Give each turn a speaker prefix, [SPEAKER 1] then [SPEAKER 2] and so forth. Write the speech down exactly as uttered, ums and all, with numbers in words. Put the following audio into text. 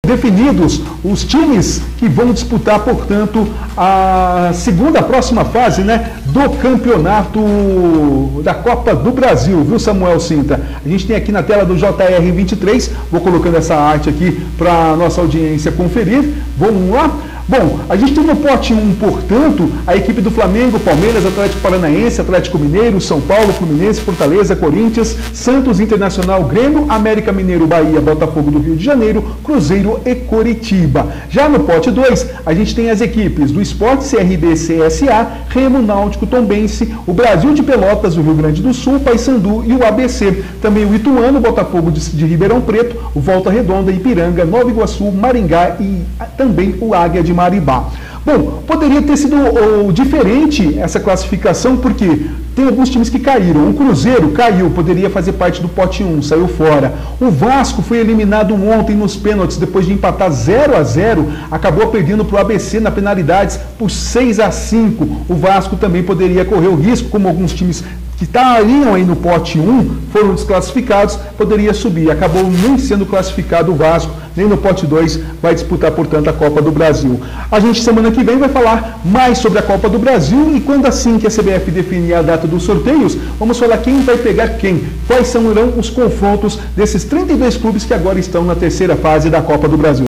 [SPEAKER 1] definidos os times que vão disputar, portanto, a segunda, a próxima fase, né, do campeonato da Copa do Brasil, viu, Samuel Cinta? A gente tem aqui na tela do J R vinte e três, vou colocando essa arte aqui para a nossa audiência conferir. Vamos lá? Bom, a gente tem no pote um, portanto, a equipe do Flamengo, Palmeiras, Atlético Paranaense, Atlético Mineiro, São Paulo, Fluminense, Fortaleza, Corinthians, Santos, Internacional, Grêmio, América Mineiro, Bahia, Botafogo do Rio de Janeiro, Cruzeiro e Coritiba. Já no pote dois, a gente tem as equipes do Sport, C R B, C S A, Remo, Náutico, Tombense, o Brasil de Pelotas, o Rio Grande do Sul, Paysandu e o A B C. Também o Ituano, Botafogo de, de Ribeirão Preto, o Volta Redonda, Ipiranga, Nova Iguaçu, Maringá e também o Águia de Maribá. Bom, poderia ter sido ou, diferente essa classificação, porque tem alguns times que caíram. O Cruzeiro caiu, poderia fazer parte do pote um, saiu fora. O Vasco foi eliminado ontem nos pênaltis, depois de empatar zero a zero, acabou perdendo para o A B C na penalidades por seis a cinco. O Vasco também poderia correr o risco, como alguns times que estariam aí no pote um foram desclassificados, poderia subir. Acabou nem sendo classificado o Vasco, nem no pote dois vai disputar, portanto, a Copa do Brasil. A gente, semana que vem, vai falar mais sobre a Copa do Brasil e quando assim que a C B F definir a data dos sorteios, vamos falar quem vai pegar quem, quais serão os confrontos desses trinta e dois clubes que agora estão na terceira fase da Copa do Brasil.